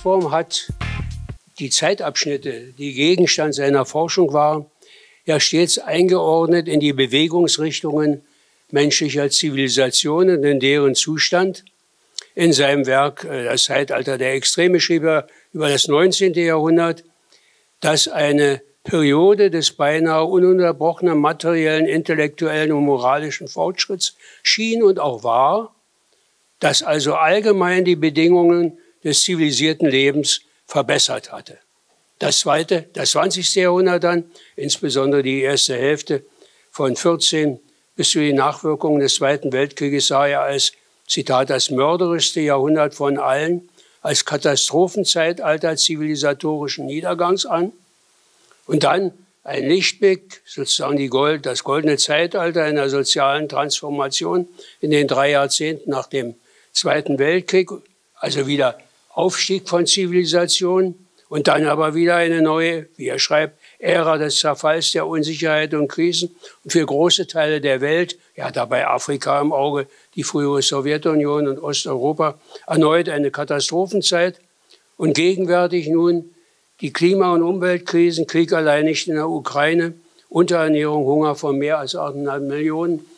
Hobsbawm hat die Zeitabschnitte, die Gegenstand seiner Forschung waren, ja stets eingeordnet in die Bewegungsrichtungen menschlicher Zivilisationen, in deren Zustand. In seinem Werk Das Zeitalter der Extreme schrieb er über das 19. Jahrhundert, dass eine Periode des beinahe ununterbrochenen materiellen, intellektuellen und moralischen Fortschritts schien und auch war, dass also allgemein die Bedingungen des zivilisierten Lebens verbessert hatte. Das 20. Jahrhundert dann, insbesondere die erste Hälfte von 14 bis zu den Nachwirkungen des Zweiten Weltkrieges, sah er als, Zitat, das mörderischste Jahrhundert von allen, als Katastrophenzeitalter zivilisatorischen Niedergangs an. Und dann ein Lichtblick, sozusagen das goldene Zeitalter einer sozialen Transformation in den 3 Jahrzehnten nach dem Zweiten Weltkrieg, also wieder Aufstieg von Zivilisation und dann aber wieder eine neue, wie er schreibt, Ära des Zerfalls, der Unsicherheit und Krisen und für große Teile der Welt, ja dabei Afrika im Auge, die frühere Sowjetunion und Osteuropa, erneut eine Katastrophenzeit und gegenwärtig nun die Klima- und Umweltkrisen, Krieg allein nicht in der Ukraine, Unterernährung, Hunger von mehr als 8,5 Millionen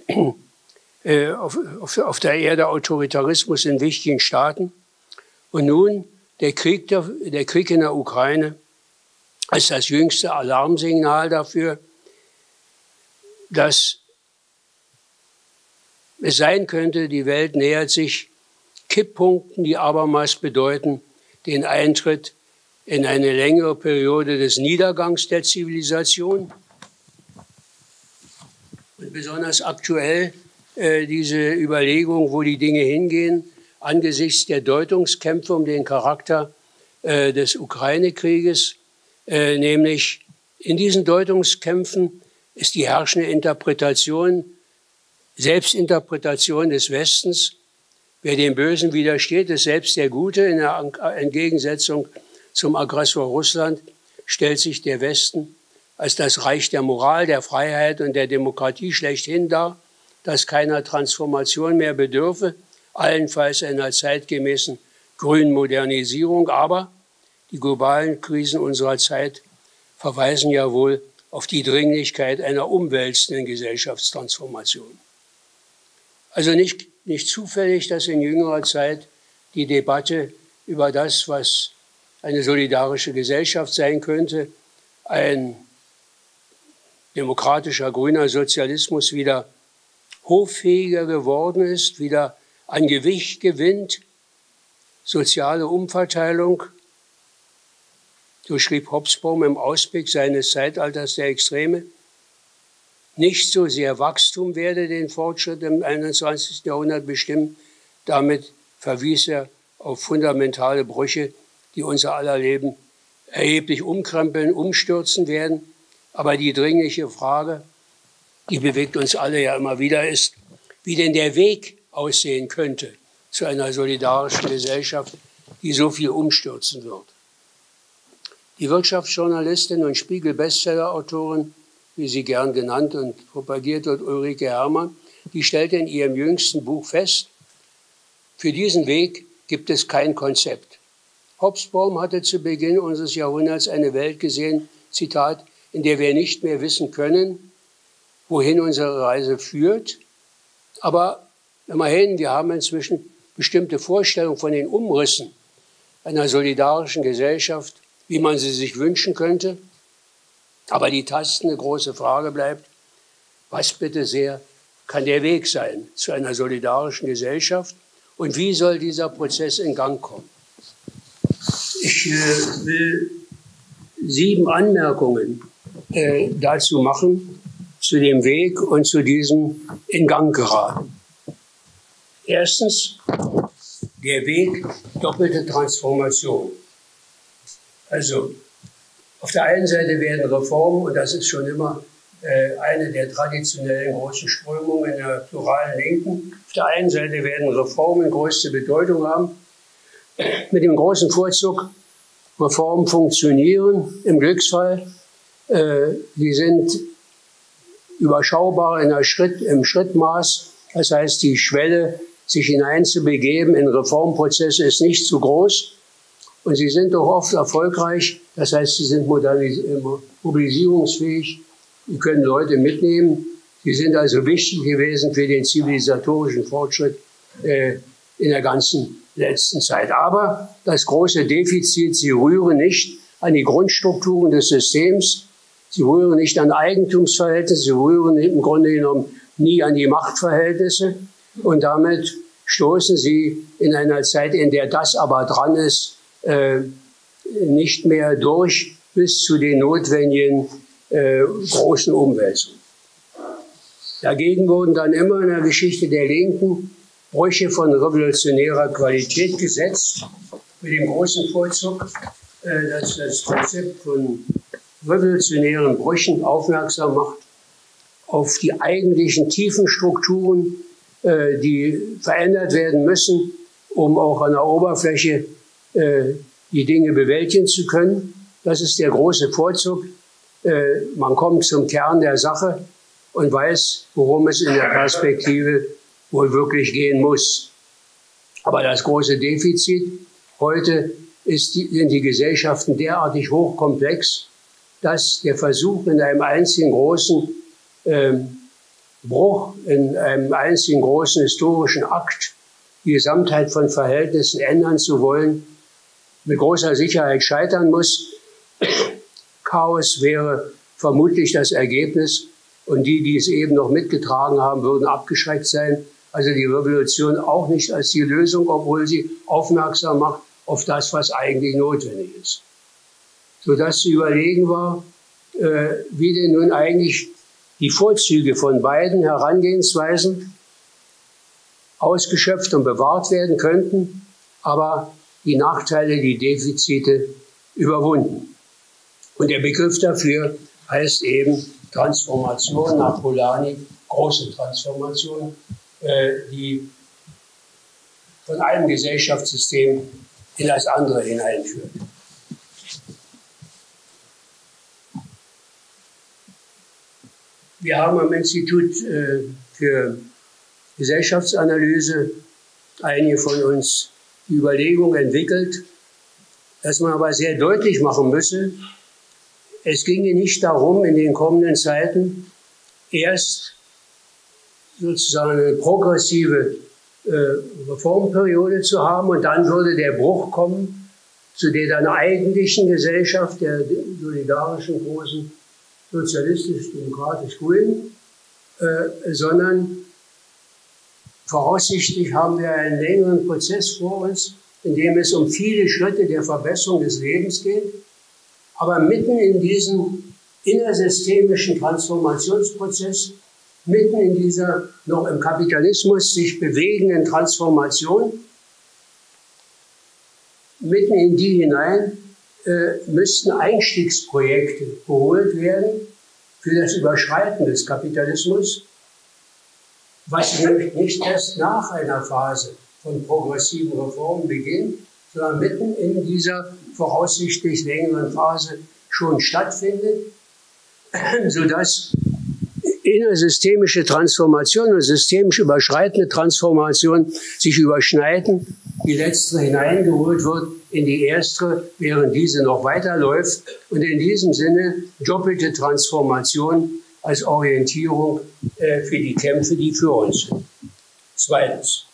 auf der Erde, Autoritarismus in wichtigen Staaten. Und nun der Krieg in der Ukraine als das jüngste Alarmsignal dafür, dass es sein könnte, die Welt nähert sich Kipppunkten, die abermals bedeuten den Eintritt in eine längere Periode des Niedergangs der Zivilisation. Und besonders aktuell diese Überlegung, wo die Dinge hingehen, angesichts der Deutungskämpfe um den Charakter des Ukraine-Krieges, nämlich in diesen Deutungskämpfen ist die herrschende Interpretation, Selbstinterpretation des Westens. Wer dem Bösen widersteht, ist selbst der Gute. In der Entgegensetzung zum Aggressor Russland stellt sich der Westen als das Reich der Moral, der Freiheit und der Demokratie schlechthin dar, das keiner Transformation mehr bedürfe, allenfalls einer zeitgemäßen grünen Modernisierung. Aber die globalen Krisen unserer Zeit verweisen ja wohl auf die Dringlichkeit einer umwälzenden Gesellschaftstransformation. Also nicht zufällig, dass in jüngerer Zeit die Debatte über das, was eine solidarische Gesellschaft sein könnte, ein demokratischer grüner Sozialismus wieder hoffähiger geworden ist, wieder an Gewicht gewinnt, soziale Umverteilung. So schrieb Hobsbawm im Ausblick seines Zeitalters der Extreme. Nicht so sehr Wachstum werde den Fortschritt im 21. Jahrhundert bestimmen. Damit verwies er auf fundamentale Brüche, die unser aller Leben erheblich umkrempeln, umstürzen werden. Aber die dringliche Frage, die bewegt uns alle ja immer wieder, ist, wie denn der Weg aussehen könnte zu einer solidarischen Gesellschaft, die so viel umstürzen wird. Die Wirtschaftsjournalistin und Spiegel-Bestseller-Autorin, wie sie gern genannt und propagiert wird, Ulrike Herrmann, die stellte in ihrem jüngsten Buch fest, für diesen Weg gibt es kein Konzept. Hobsbawm hatte zu Beginn unseres Jahrhunderts eine Welt gesehen, Zitat, in der wir nicht mehr wissen können, wohin unsere Reise führt. Aber immerhin, wir haben inzwischen bestimmte Vorstellungen von den Umrissen einer solidarischen Gesellschaft, wie man sie sich wünschen könnte. Aber die tastende große Frage bleibt, was bitte sehr kann der Weg sein zu einer solidarischen Gesellschaft und wie soll dieser Prozess in Gang kommen? Ich will 7 Anmerkungen dazu machen, zu dem Weg und zu diesem in Gang geraten. Erstens, der Weg doppelte Transformation. Also, auf der einen Seite werden Reformen, und das ist schon immer eine der traditionellen großen Strömungen in der pluralen Linken, auf der einen Seite werden Reformen größte Bedeutung haben, mit dem großen Vorzug, Reformen funktionieren im Glücksfall, die sind überschaubar im Schrittmaß, das heißt, die Schwelle, sich hineinzubegeben in Reformprozesse, ist nicht zu groß. und sie sind doch oft erfolgreich. Das heißt, sie sind mobilisierungsfähig, sie können Leute mitnehmen. Sie sind also wichtig gewesen für den zivilisatorischen Fortschritt in der ganzen letzten Zeit. Aber das große Defizit, sie rühren nicht an die Grundstrukturen des Systems, sie rühren nicht an Eigentumsverhältnisse, sie rühren im Grunde genommen nie an die Machtverhältnisse. Und damit stoßen sie in einer Zeit, in der das aber dran ist, nicht mehr durch bis zu den notwendigen großen Umwälzungen. Dagegen wurden dann immer in der Geschichte der Linken Brüche von revolutionärer Qualität gesetzt, mit dem großen Vorzug, dass das Konzept von revolutionären Brüchen aufmerksam macht auf die eigentlichen tiefen Strukturen, die verändert werden müssen, um auch an der Oberfläche die Dinge bewältigen zu können. Das ist der große Vorzug. Man kommt zum Kern der Sache und weiß, worum es in der Perspektive wohl wirklich gehen muss. Aber das große Defizit heute sind die Gesellschaften derartig hochkomplex, dass der Versuch, in einem einzigen großen Bruch, in einem einzigen großen historischen Akt die Gesamtheit von Verhältnissen ändern zu wollen, mit großer Sicherheit scheitern muss. Chaos wäre vermutlich das Ergebnis. Und die es eben noch mitgetragen haben, würden abgeschreckt sein. Also die Revolution auch nicht als die Lösung, obwohl sie aufmerksam macht auf das, was eigentlich notwendig ist. Sodass zu überlegen war, wie denn nun eigentlich die Vorzüge von beiden Herangehensweisen ausgeschöpft und bewahrt werden könnten, aber die Nachteile, die Defizite überwunden. Und der Begriff dafür heißt eben Transformation nach Polanyi, große Transformation, die von einem Gesellschaftssystem in das andere hineinführt. Wir haben am Institut für Gesellschaftsanalyse, einige von uns, die Überlegung entwickelt, dass man aber sehr deutlich machen müsse, es ginge nicht darum, in den kommenden Zeiten erst sozusagen eine progressive Reformperiode zu haben und dann würde der Bruch kommen zu der dann eigentlichen Gesellschaft, der solidarischen, großen, sozialistisch-demokratisch-grünen, sondern voraussichtlich haben wir einen längeren Prozess vor uns, in dem es um viele Schritte der Verbesserung des Lebens geht. Aber mitten in diesem innersystemischen Transformationsprozess, mitten in dieser noch im Kapitalismus sich bewegenden Transformation, mitten in die hinein müssten Einstiegsprojekte geholt werden für das Überschreiten des Kapitalismus, was nicht erst nach einer Phase von progressiven Reformen beginnt, sondern mitten in dieser voraussichtlich längeren Phase schon stattfindet, sodass innersystemische Transformation und systemisch überschreitende Transformation sich überschneiden, die letztere hineingeholt wird in die erstere, während diese noch weiterläuft. Und in diesem Sinne doppelte Transformation als Orientierung für die Kämpfe, die für uns sind. Zweitens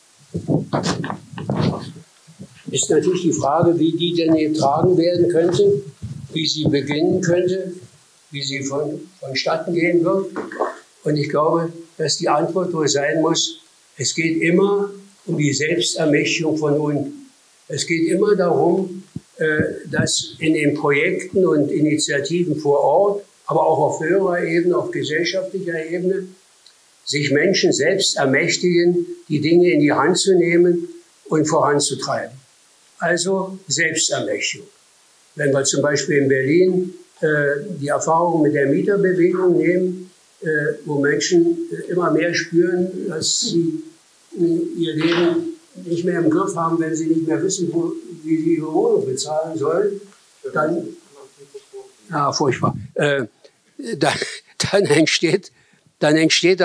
ist natürlich die Frage, wie die denn getragen werden könnte, wie sie beginnen könnte, wie sie vonstatten gehen wird. Und ich glaube, dass die Antwort wohl sein muss, es geht immer um die Selbstermächtigung von unten. Es geht immer darum, dass in den Projekten und Initiativen vor Ort, aber auch auf höherer Ebene, auf gesellschaftlicher Ebene, sich Menschen selbst ermächtigen, die Dinge in die Hand zu nehmen und voranzutreiben. Also Selbstermächtigung. Wenn wir zum Beispiel in Berlin die Erfahrung mit der Mieterbewegung nehmen, wo Menschen immer mehr spüren, dass sie ihr Leben nicht mehr im Griff haben, wenn sie nicht mehr wissen, wie sie ihre Wohnung bezahlen sollen, dann, furchtbar, dann entstand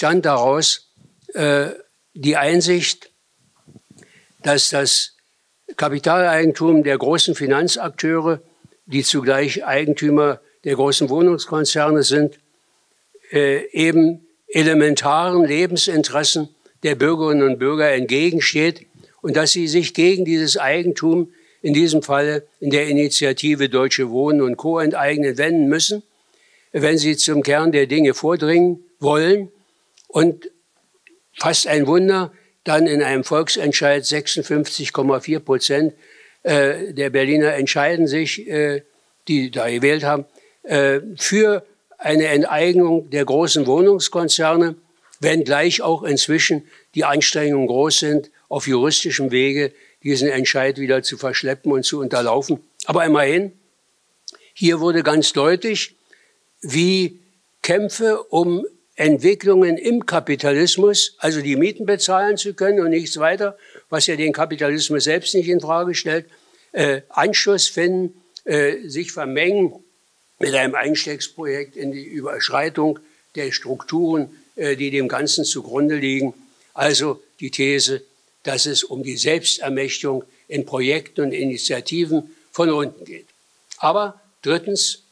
daraus die Einsicht, dass das Kapitaleigentum der großen Finanzakteure, die zugleich Eigentümer der großen Wohnungskonzerne sind, eben elementaren Lebensinteressen der Bürgerinnen und Bürger entgegensteht und dass sie sich gegen dieses Eigentum, in diesem Falle in der Initiative Deutsche Wohnen und Co. enteignen, wenden müssen, wenn sie zum Kern der Dinge vordringen wollen. Und fast ein Wunder, dann in einem Volksentscheid 56,4% der Berliner entscheiden sich, die da gewählt haben, für eine Enteignung der großen Wohnungskonzerne, wenngleich auch inzwischen die Anstrengungen groß sind, auf juristischem Wege diesen Entscheid wieder zu verschleppen und zu unterlaufen. Aber immerhin, hier wurde ganz deutlich, wie Kämpfe um Entwicklungen im Kapitalismus, also die Mieten bezahlen zu können und nichts weiter, was ja den Kapitalismus selbst nicht in Frage stellt, Anschluss finden, sich vermengen mit einem Einstiegsprojekt in die Überschreitung der Strukturen, die dem Ganzen zugrunde liegen. Also die These, dass es um die Selbstermächtigung in Projekten und Initiativen von unten geht. Aber drittens,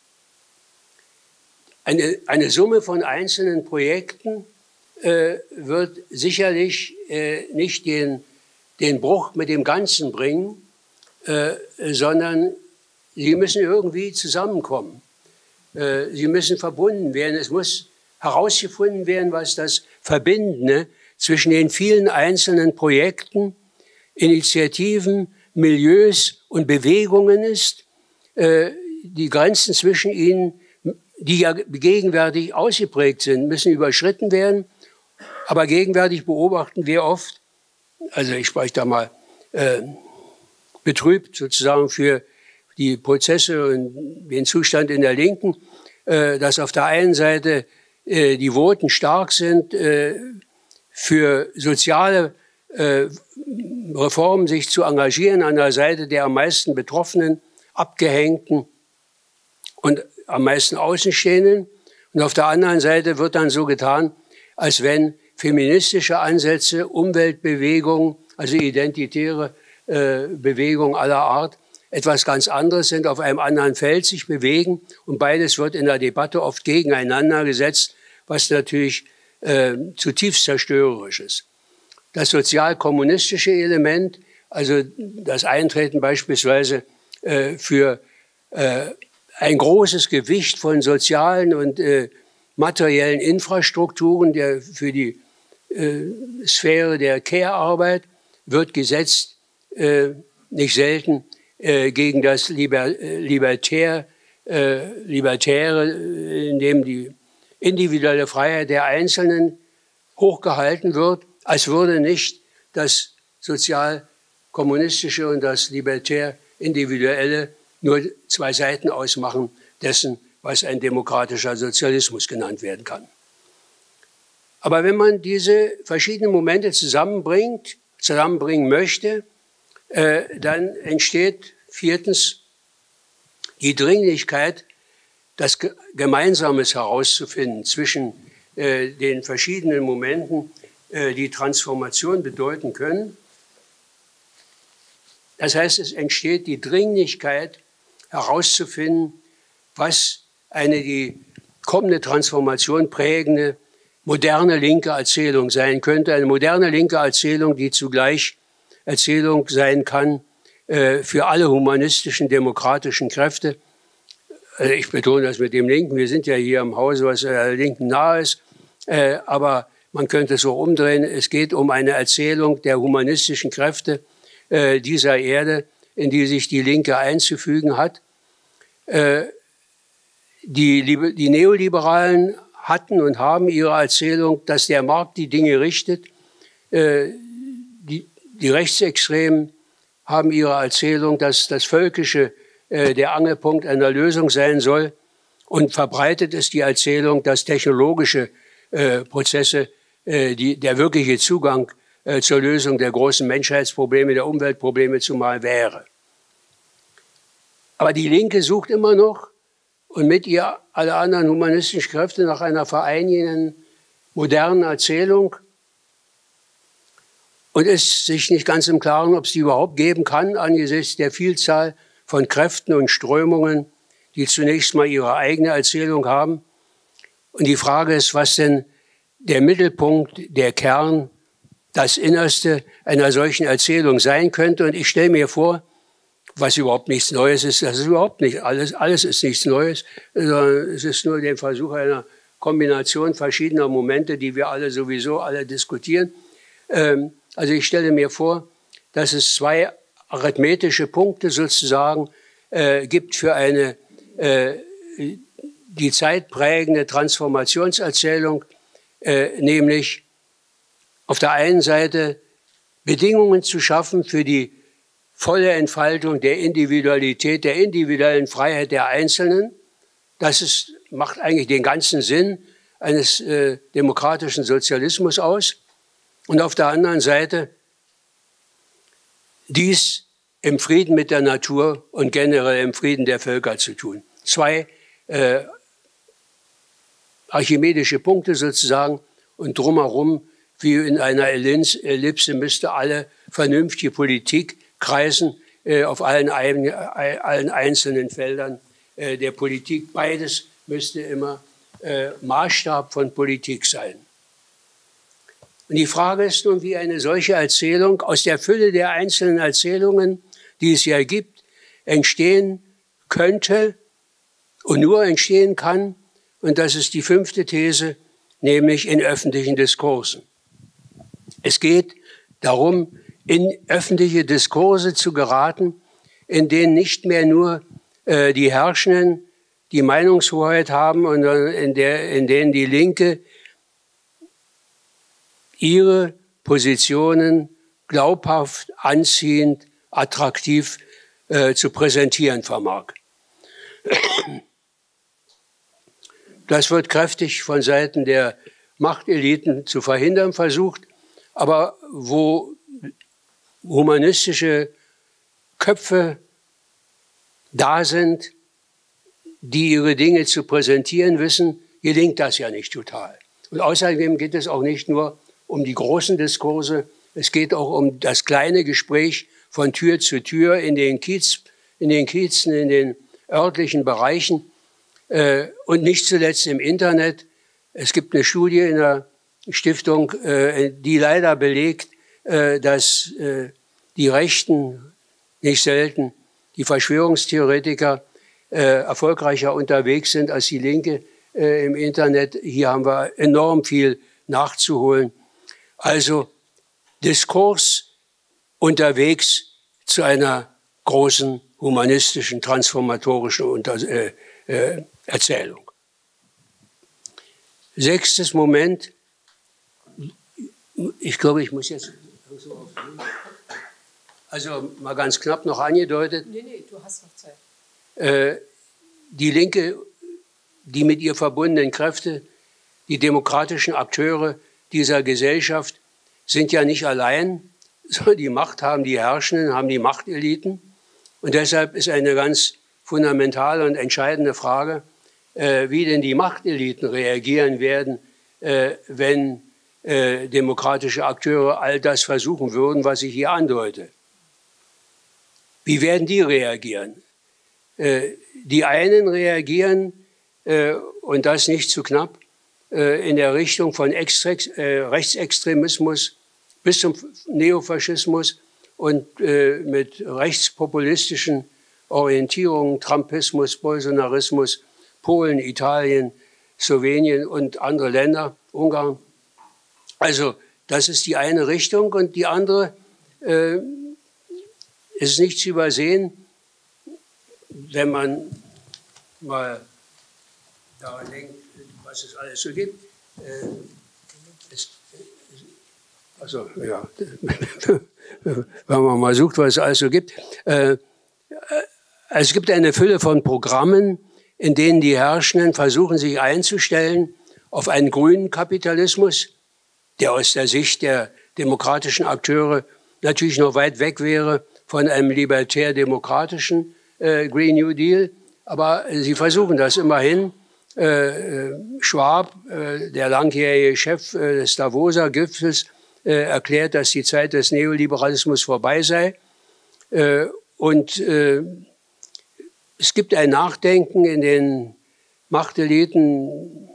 eine Summe von einzelnen Projekten wird sicherlich nicht den Bruch mit dem Ganzen bringen, sondern sie müssen irgendwie zusammenkommen. Sie müssen verbunden werden. Es muss herausgefunden werden, was das Verbindende zwischen den vielen einzelnen Projekten, Initiativen, Milieus und Bewegungen ist. Die Grenzen zwischen ihnen, die ja gegenwärtig ausgeprägt sind, müssen überschritten werden. Aber gegenwärtig beobachten wir oft, also ich spreche da mal betrübt sozusagen für die Prozesse und den Zustand in der Linken, dass auf der einen Seite die Voten stark sind, für soziale Reformen sich zu engagieren, an der Seite der am meisten Betroffenen, Abgehängten und am meisten Außenstehenden. Und auf der anderen Seite wird dann so getan, als wenn feministische Ansätze, Umweltbewegungen, also identitäre Bewegungen aller Art, etwas ganz anderes sind, auf einem anderen Feld sich bewegen. Und beides wird in der Debatte oft gegeneinander gesetzt, was natürlich zutiefst zerstörerisch ist. Das sozial-kommunistische Element, also das Eintreten beispielsweise für ein großes Gewicht von sozialen und materiellen Infrastrukturen für die Sphäre der Care-Arbeit, wird gesetzt, nicht selten gegen das Libertäre, in dem die individuelle Freiheit der Einzelnen hochgehalten wird, als würde nicht das sozial-kommunistische und das libertär-individuelle nur zwei Seiten ausmachen dessen, was ein demokratischer Sozialismus genannt werden kann. Aber wenn man diese verschiedenen Momente zusammenbringen möchte, dann entsteht viertens die Dringlichkeit, das Gemeinsames herauszufinden zwischen den verschiedenen Momenten, die Transformation bedeuten können. Das heißt, es entsteht die Dringlichkeit herauszufinden, was eine die kommende Transformation prägende moderne linke Erzählung sein könnte. Eine moderne linke Erzählung, die zugleich Erzählung sein kann für alle humanistischen, demokratischen Kräfte. Ich betone das mit dem Linken. Wir sind ja hier im Hause, was der Linken nahe ist. Aber man könnte es so umdrehen. Es geht um eine Erzählung der humanistischen Kräfte dieser Erde, in die sich die Linke einzufügen hat. Die Neoliberalen hatten und haben ihre Erzählung, dass der Markt die Dinge richtet. Die Rechtsextremen haben ihre Erzählung, dass das Völkische der Angelpunkt einer Lösung sein soll. Und verbreitet ist die Erzählung, dass technologische Prozesse der wirkliche Zugang zur Lösung der großen Menschheitsprobleme, der Umweltprobleme zumal wäre. Aber die Linke sucht immer noch und mit ihr alle anderen humanistischen Kräfte nach einer vereinigenden, modernen Erzählung. und ist sich nicht ganz im Klaren, ob es die überhaupt geben kann, angesichts der Vielzahl von Kräften und Strömungen, die zunächst mal ihre eigene Erzählung haben. Und die Frage ist, was denn der Mittelpunkt, der Kern, das Innerste einer solchen Erzählung sein könnte. Und ich stelle mir vor, was überhaupt nichts Neues ist, das ist überhaupt nicht alles ist nichts Neues, sondern es ist nur der Versuch einer Kombination verschiedener Momente, die wir alle sowieso alle diskutieren. Also ich stelle mir vor, dass es zwei arithmetische Punkte sozusagen gibt für eine die zeitprägende Transformationserzählung, nämlich auf der einen Seite Bedingungen zu schaffen für die volle Entfaltung der Individualität, der individuellen Freiheit der Einzelnen. Das macht eigentlich den ganzen Sinn eines demokratischen Sozialismus aus. Und auf der anderen Seite dies im Frieden mit der Natur und generell im Frieden der Völker zu tun. Zwei archimedische Punkte sozusagen, und drumherum, wie in einer Ellipse, müsste alle vernünftige Politik kreisen auf allen einzelnen Feldern der Politik. Beides müsste immer Maßstab von Politik sein. Und die Frage ist nun, wie eine solche Erzählung aus der Fülle der einzelnen Erzählungen, die es ja gibt, entstehen könnte und nur entstehen kann. Und das ist die 5. These, nämlich in öffentlichen Diskursen. Es geht darum, in öffentliche Diskurse zu geraten, in denen nicht mehr nur die Herrschenden die Meinungshoheit haben, und in denen die Linke ihre Positionen glaubhaft, anziehend, attraktiv zu präsentieren vermag. Das wird kräftig von Seiten der Machteliten zu verhindern versucht, aber wo humanistische Köpfe da sind, die ihre Dinge zu präsentieren wissen, gelingt das ja nicht total. Und außerdem geht es auch nicht nur um die großen Diskurse, es geht auch um das kleine Gespräch von Tür zu Tür in den Kiezen, in den örtlichen Bereichen und nicht zuletzt im Internet. Es gibt eine Studie in der Stiftung, die leider belegt, dass die Rechten, nicht selten die Verschwörungstheoretiker, erfolgreicher unterwegs sind als die Linke im Internet. Hier haben wir enorm viel nachzuholen. Also Diskurs unterwegs zu einer großen humanistischen, transformatorischen Erzählung. 6. Moment. Ich glaube, ich muss jetzt so aufnehmen. Also mal ganz knapp noch angedeutet. Nee, du hast noch Zeit. Die Linke, die mit ihr verbundenen Kräfte, die demokratischen Akteure dieser Gesellschaft sind ja nicht allein, sondern die Macht haben die Herrschenden, haben die Machteliten. Und deshalb ist eine ganz fundamentale und entscheidende Frage, wie denn die Machteliten reagieren werden, wenn demokratische Akteure all das versuchen würden, was ich hier andeute. Wie werden die reagieren? Die einen reagieren, und das nicht zu knapp, in der Richtung von Rechtsextremismus bis zum Neofaschismus und mit rechtspopulistischen Orientierungen, Trumpismus, Bolsonarismus, Polen, Italien, Slowenien und andere Länder, Ungarn. Also das ist die eine Richtung, und die andere ist nicht zu übersehen, wenn man mal daran denkt, was es alles so gibt. Also ja, wenn man mal sucht, was es alles so gibt. Es gibt eine Fülle von Programmen, in denen die Herrschenden versuchen, sich einzustellen auf einen grünen Kapitalismus, der aus der Sicht der demokratischen Akteure natürlich noch weit weg wäre von einem libertär-demokratischen Green New Deal. Aber sie versuchen das immerhin. Schwab, der langjährige Chef des Davoser Gipfels, erklärt, dass die Zeit des Neoliberalismus vorbei sei. Und es gibt ein Nachdenken in den Machteliten,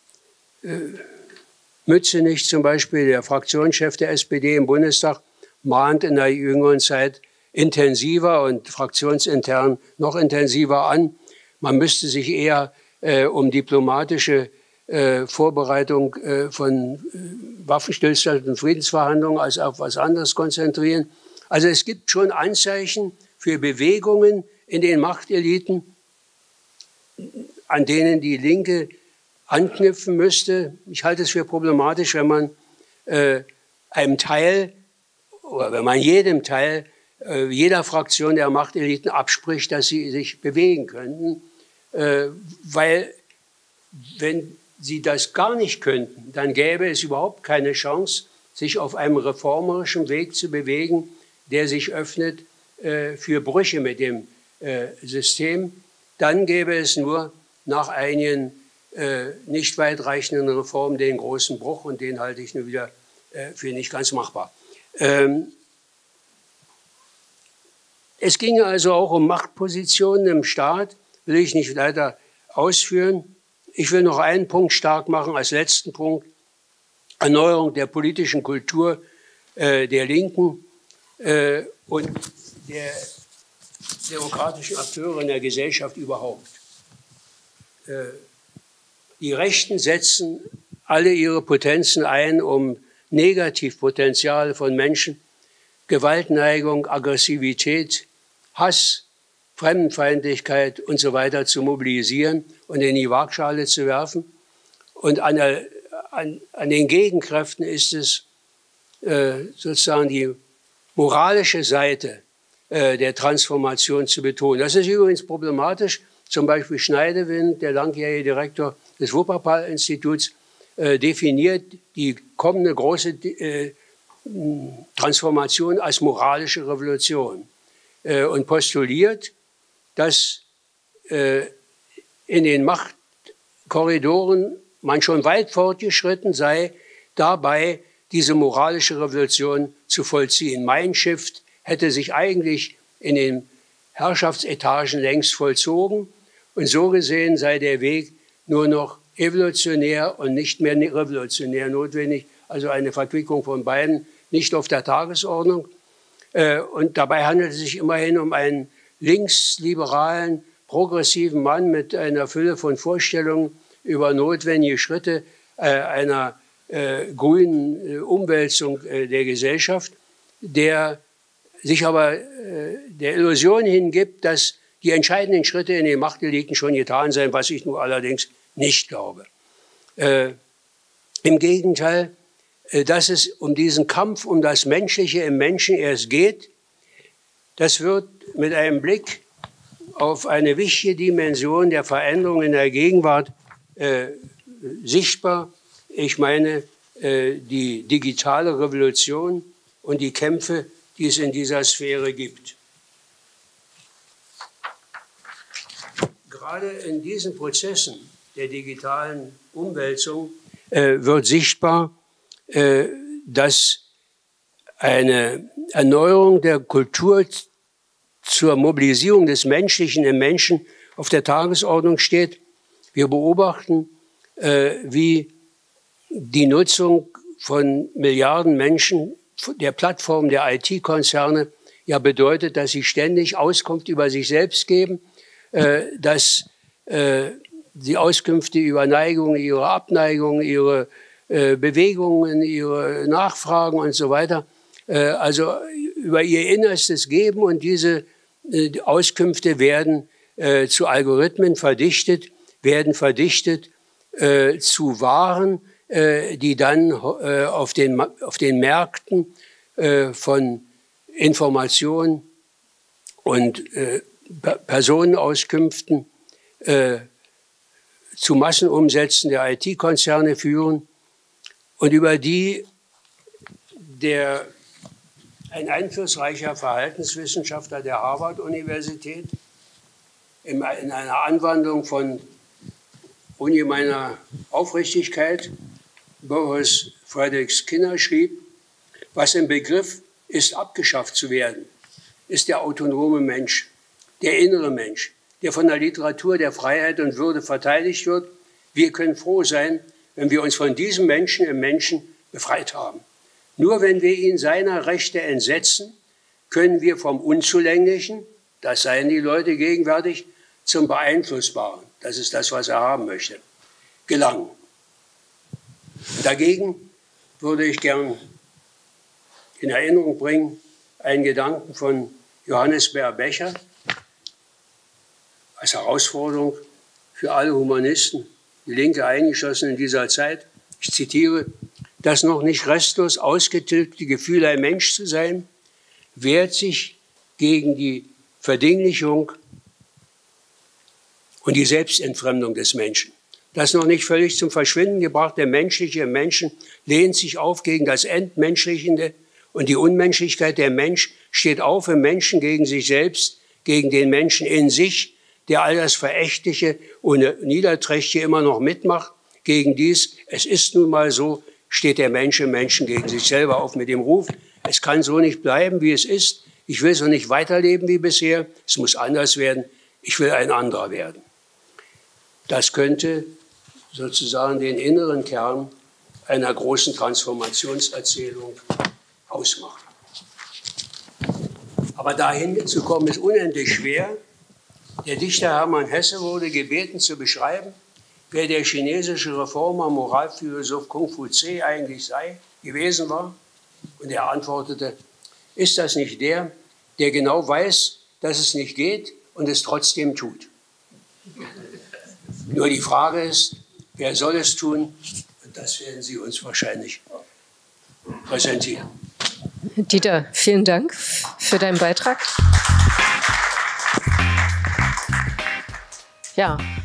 Mützenich zum Beispiel, der Fraktionschef der SPD im Bundestag, mahnt in der jüngeren Zeit intensiver und fraktionsintern noch intensiver an. Man müsste sich eher um diplomatische Vorbereitung von Waffenstillstand und Friedensverhandlungen als auf was anderes konzentrieren. Also es gibt schon Anzeichen für Bewegungen in den Machteliten, an denen die Linke anknüpfen müsste. Ich halte es für problematisch, wenn man einem Teil oder wenn man jedem Teil jeder Fraktion der Machteliten abspricht, dass sie sich bewegen könnten, weil wenn sie das gar nicht könnten, dann gäbe es überhaupt keine Chance, sich auf einem reformerischen Weg zu bewegen, der sich öffnet für Brüche mit dem System. Dann gäbe es nur nach einigen nicht weitreichenden Reformen den großen Bruch, und den halte ich nur wieder für nicht ganz machbar. Es ging also auch um Machtpositionen im Staat, will ich nicht weiter ausführen. Ich will noch einen Punkt stark machen als letzten Punkt: Erneuerung der politischen Kultur der Linken und der demokratischen Akteure in der Gesellschaft überhaupt. Die Rechten setzen alle ihre Potenzen ein, um Negativpotenziale von Menschen, Gewaltneigung, Aggressivität, Hass, Fremdenfeindlichkeit und so weiter zu mobilisieren und in die Waagschale zu werfen. Und an den Gegenkräften ist es sozusagen die moralische Seite der Transformation zu betonen. Das ist übrigens problematisch. Zum Beispiel Schneidewind, der langjährige Direktor des Wuppertal-Instituts, definiert die kommende große Transformation als moralische Revolution und postuliert, dass in den Machtkorridoren man schon weit fortgeschritten sei, dabei diese moralische Revolution zu vollziehen. Mein Shift hätte sich eigentlich in den Herrschaftsetagen längst vollzogen, und so gesehen sei der Weg nur noch evolutionär und nicht mehr revolutionär notwendig, also eine Verquickung von beiden nicht auf der Tagesordnung. Und dabei handelt es sich immerhin um einen linksliberalen, progressiven Mann mit einer Fülle von Vorstellungen über notwendige Schritte einer grünen Umwälzung der Gesellschaft, der sich aber der Illusion hingibt, dass die entscheidenden Schritte in den Machteliten schon getan seien, was ich nur allerdings nicht glaube. Im Gegenteil, dass es um diesen Kampf um das Menschliche im Menschen erst geht, das wird mit einem Blick auf eine wichtige Dimension der Veränderung in der Gegenwart sichtbar. Ich meine die digitale Revolution und die Kämpfe, die es in dieser Sphäre gibt. Gerade in diesen Prozessen der digitalen Umwälzung wird sichtbar, dass eine Erneuerung der Kultur zur Mobilisierung des Menschlichen im Menschen auf der Tagesordnung steht. Wir beobachten, wie die Nutzung von Milliarden Menschen der Plattformen der IT-Konzerne ja bedeutet, dass sie ständig Auskunft über sich selbst geben, dass die Auskünfte über Neigungen, ihre Abneigungen, ihre Bewegungen, ihre Nachfragen und so weiter, also über ihr Innerstes geben, und diese Auskünfte werden zu Algorithmen verdichtet, zu Waren, die dann auf den Märkten von Informationen und Personenauskünften zu Massenumsätzen der IT-Konzerne führen und über die ein einflussreicher Verhaltenswissenschaftler der Harvard-Universität in einer Anwandlung von ungemeiner Aufrichtigkeit, Boris Frederick Skinner, schrieb: Was im Begriff ist, abgeschafft zu werden, ist der autonome Mensch, der innere Mensch, der von der Literatur der Freiheit und Würde verteidigt wird. Wir können froh sein, wenn wir uns von diesem Menschen im Menschen befreit haben. Nur wenn wir ihn seiner Rechte entsetzen, können wir vom Unzulänglichen, das seien die Leute gegenwärtig, zum Beeinflussbaren, das ist das, was er haben möchte, gelangen. Dagegen würde ich gern in Erinnerung bringen einen Gedanken von Johannes Beer-Becher als Herausforderung für alle Humanisten, die Linke eingeschlossen in dieser Zeit. Ich zitiere: Das noch nicht restlos ausgetilgte Gefühl, ein Mensch zu sein, wehrt sich gegen die Verdinglichung und die Selbstentfremdung des Menschen. Das noch nicht völlig zum Verschwinden gebrachte Menschliche im Menschen lehnt sich auf gegen das Entmenschlichende und die Unmenschlichkeit. Der Mensch steht auf im Menschen gegen sich selbst, gegen den Menschen in sich, der all das Verächtliche und Niederträchtige immer noch mitmacht. Gegen dies, es ist nun mal so, steht der Mensch im Menschen gegen sich selber auf mit dem Ruf: Es kann so nicht bleiben, wie es ist. Ich will so nicht weiterleben wie bisher. Es muss anders werden. Ich will ein anderer werden. Das könnte sozusagen den inneren Kern einer großen Transformationserzählung ausmachen. Aber dahin zu kommen, ist unendlich schwer. Der Dichter Hermann Hesse wurde gebeten zu beschreiben, wer der chinesische Reformer, Moralphilosoph Kung Fu Tse eigentlich gewesen war. Und er antwortete: Ist das nicht der, der genau weiß, dass es nicht geht und es trotzdem tut? Nur die Frage ist, wer soll es tun? Und das werden Sie uns wahrscheinlich präsentieren. Dieter, vielen Dank für deinen Beitrag. Ja.